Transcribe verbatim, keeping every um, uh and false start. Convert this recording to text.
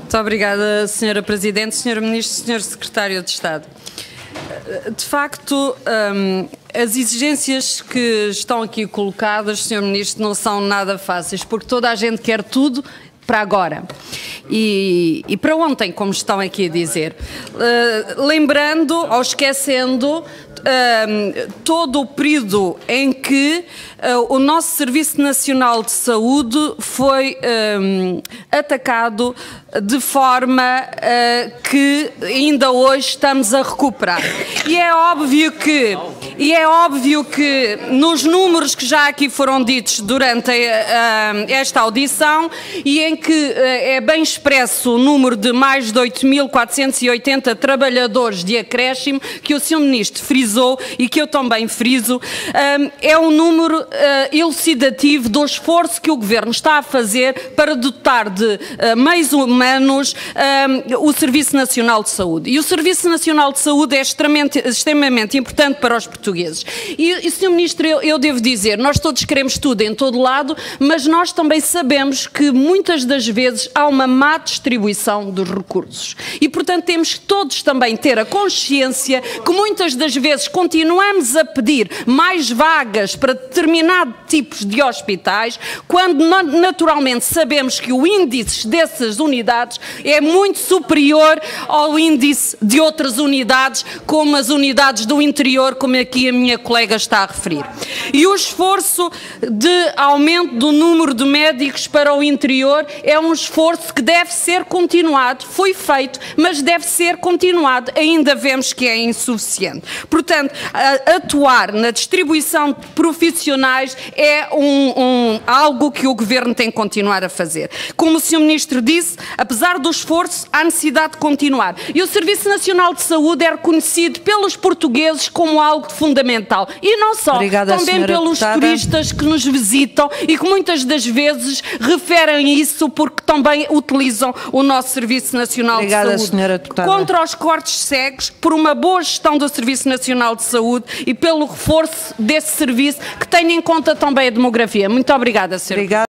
Muito obrigada, senhora Presidente, senhor Ministro, senhor Secretário de Estado. De facto, um, as exigências que estão aqui colocadas, senhor Ministro, não são nada fáceis, porque toda a gente quer tudo para agora e, e para ontem, como estão aqui a dizer. Uh, lembrando ou esquecendo uh, todo o período em que uh, o nosso Serviço Nacional de Saúde foi uh, atacado de forma uh, que ainda hoje estamos a recuperar. E é óbvio que, e é óbvio que nos números que já aqui foram ditos durante uh, esta audição e em que uh, é bem expresso o número de mais de oito mil quatrocentos e oitenta trabalhadores de acréscimo que o senhor Ministro frisou e que eu também friso, uh, é um número uh, elucidativo do esforço que o Governo está a fazer para dotar de uh, meios humanos Um, o Serviço Nacional de Saúde. E o Serviço Nacional de Saúde é extremamente, extremamente importante para os portugueses. E, e senhor Ministro, eu, eu devo dizer, nós todos queremos tudo em todo lado, mas nós também sabemos que muitas das vezes há uma má distribuição dos recursos. E, portanto, temos que todos também ter a consciência que muitas das vezes continuamos a pedir mais vagas para determinados tipos de hospitais, quando naturalmente sabemos que o índice dessas unidades é muito superior ao índice de outras unidades, como as unidades do interior, como aqui a minha colega está a referir. E o esforço de aumento do número de médicos para o interior é um esforço que deve ser continuado, foi feito, mas deve ser continuado, ainda vemos que é insuficiente. Portanto, atuar na distribuição de profissionais é um, um, algo que o Governo tem que continuar a fazer. Como o senhor Ministro disse, apesar do esforço, há necessidade de continuar. E o Serviço Nacional de Saúde é reconhecido pelos portugueses como algo fundamental. E não só, Obrigada, também pelos deputada. turistas que nos visitam e que muitas das vezes referem isso porque também utilizam o nosso Serviço Nacional Obrigada, de Saúde. senhora deputada. Contra os cortes cegos, por uma boa gestão do Serviço Nacional de Saúde e pelo reforço desse serviço que tenha em conta também a demografia. Muito obrigada, senhora. Obrigada.